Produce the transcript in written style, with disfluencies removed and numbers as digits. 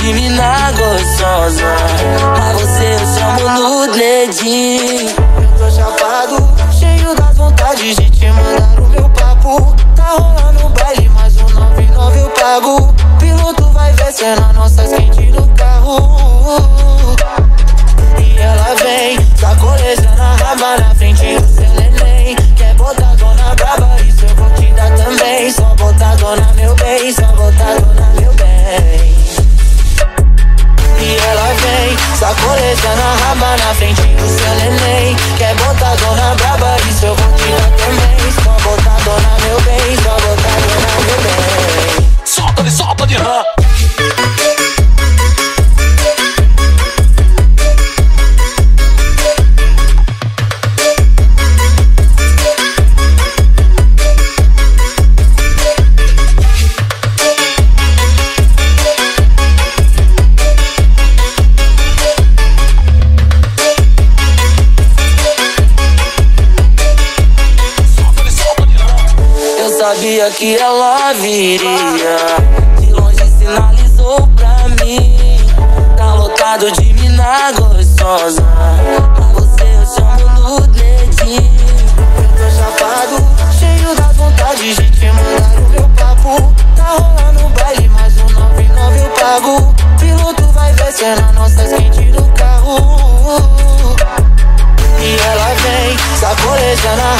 de mina gostosa, mas você eu chamo no dedinho. Eu tô chapado, cheio das vontades de te mandar o meu papo. Tá rolando o baile, mais um 99 eu pago. Piloto vai ver cena nossas quentes no carro. E ela vem, sacolejando a raba na frente do seu neném. Quer botar dona braba, isso eu vou te dar também. Só botar dona meu bem, só botar dona meu bem. E ela vem, sacolejando a raba na frente do seu neném. Quer botar dona braba, isso eu vou te dar também. Só botar dona meu bem, só botar dona meu bem. Solta de rã. Sabia que ela viria, de longe sinalizou pra mim. Tá lotado de mina gostosa, com você eu chamo no dedinho. Eu tô chapado, cheio das vontades de te mandar o meu papo. Tá rolando o baile, mais um 99 eu pago. Piloto vai ver cena nossas quentes no carro. E ela vem, sacolejando a